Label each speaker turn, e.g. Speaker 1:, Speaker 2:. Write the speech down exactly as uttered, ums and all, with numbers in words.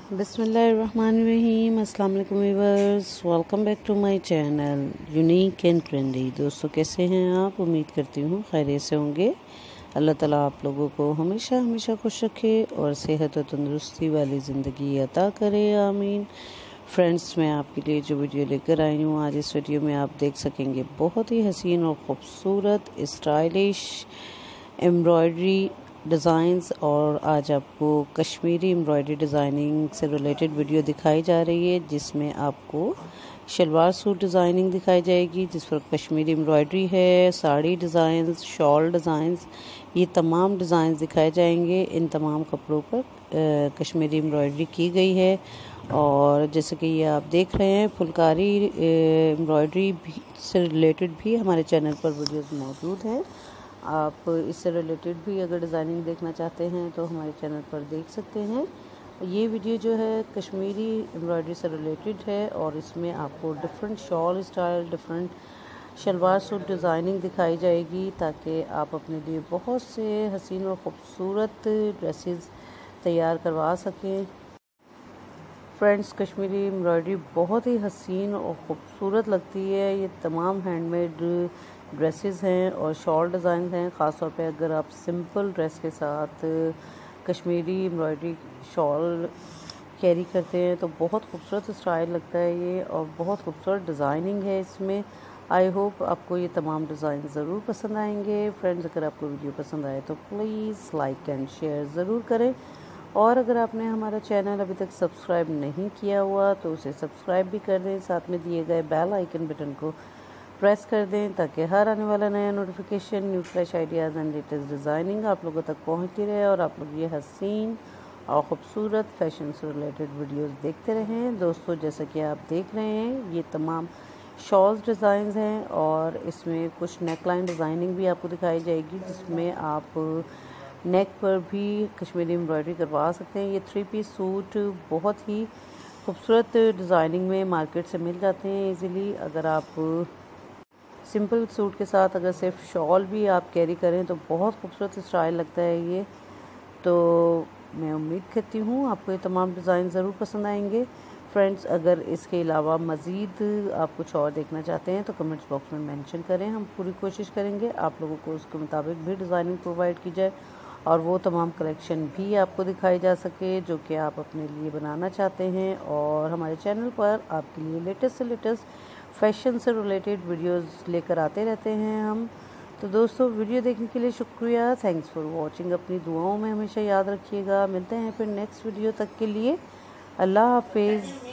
Speaker 1: बिस्मिल्लाहिर्रहमानिर्रहीम। अस्सलाम वालेकुम viewers, welcome back to my channel unique and trendy. दोस्तों कैसे हैं आप? उम्मीद करती हूँ खैरियत से होंगे। अल्लाह ताला आप लोगों को हमेशा हमेशा खुश रखे और सेहत और तंदुरुस्ती वाली ज़िंदगी अता करे, आमीन। फ्रेंड्स, मैं आपके लिए जो वीडियो लेकर आई हूँ आज, इस वीडियो में आप देख सकेंगे बहुत ही हसीन और ख़ूबसूरत स्टाइलिश एम्ब्रॉयडरी डिज़ाइंस। और आज आपको कश्मीरी एम्ब्रॉयडरी डिज़ाइनिंग से रिलेटेड वीडियो दिखाई जा रही है, जिसमें आपको शलवार सूट डिज़ाइनिंग दिखाई जाएगी जिस पर कश्मीरी एम्ब्रॉयडरी है, साड़ी डिज़ाइंस, शॉल डिज़ाइंस, ये तमाम डिज़ाइंस दिखाए जाएंगे। इन तमाम कपड़ों पर कश्मीरी एम्ब्रॉयडरी की गई है। और जैसे कि ये आप देख रहे हैं, फुलकारी एम्ब्रॉयडरी भी से रिलेटेड भी हमारे चैनल पर वीडियोस मौजूद हैं। आप इससे रिलेटेड भी अगर डिज़ाइनिंग देखना चाहते हैं तो हमारे चैनल पर देख सकते हैं। ये वीडियो जो है कश्मीरी एम्ब्रॉयडरी से रिलेटेड है और इसमें आपको different shawl style, different salwar suit designing दिखाई जाएगी, ताकि आप अपने लिए बहुत से हसीन और ख़ूबसूरत ड्रेसेस तैयार करवा सकें। फ्रेंड्स, कश्मीरी एम्ब्रॉयडरी बहुत ही हसीन और ख़ूबसूरत लगती है। ये तमाम हैंडमेड ड्रेसेस हैं और शॉल डिज़ाइन हैं। ख़ास तौर पे अगर आप सिंपल ड्रेस के साथ कश्मीरी एम्ब्रॉयडरी शॉल कैरी करते हैं तो बहुत खूबसूरत स्टाइल लगता है ये, और बहुत खूबसूरत डिज़ाइनिंग है इसमें। आई होप आपको ये तमाम डिज़ाइन ज़रूर पसंद आएंगे। फ्रेंड्स, अगर आपको वीडियो पसंद आए तो प्लीज़ लाइक एंड शेयर ज़रूर करें, और अगर आपने हमारा चैनल अभी तक सब्सक्राइब नहीं किया हुआ तो उसे सब्सक्राइब भी कर दें। साथ में दिए गए बेल आइकन बटन को प्रेस कर दें ताकि हर आने वाला नया notification, new fresh ideas and latest designing आप लोगों तक पहुंचती रहे और आप लोग ये हसीन और ख़ूबसूरत फैशन से रिलेटेड वीडियोस देखते रहें। दोस्तों, जैसा कि आप देख रहे हैं, ये तमाम शॉल्स डिज़ाइंस हैं और इसमें कुछ नेकलाइन डिज़ाइनिंग भी आपको दिखाई जाएगी, जिसमें आप नेक पर भी कश्मीरी एम्ब्रॉयडरी करवा सकते हैं। ये थ्री पीस सूट बहुत ही खूबसूरत डिज़ाइनिंग में मार्केट से मिल जाते हैं ईज़िली। अगर आप सिंपल सूट के साथ अगर सिर्फ शॉल भी आप कैरी करें तो बहुत खूबसूरत स्टाइल लगता है ये। तो मैं उम्मीद करती हूँ आपको ये तमाम डिज़ाइन ज़रूर पसंद आएंगे। फ्रेंड्स, अगर इसके अलावा मज़ीद आप कुछ और देखना चाहते हैं तो कमेंट्स बॉक्स में मेंशन करें। हम पूरी कोशिश करेंगे आप लोगों को उसके मुताबिक भी डिज़ाइनिंग प्रोवाइड की जाए और वो तमाम कलेक्शन भी आपको दिखाई जा सके जो कि आप अपने लिए बनाना चाहते हैं। और हमारे चैनल पर आपके लिए लेटेस्ट से लेटेस्ट फैशन से रिलेटेड वीडियोस लेकर आते रहते हैं हम। तो दोस्तों, वीडियो देखने के लिए शुक्रिया। Thanks for watching. अपनी दुआओं में हमेशा याद रखिएगा। मिलते हैं फिर नेक्स्ट वीडियो तक के लिए। अल्लाह हाफिज़।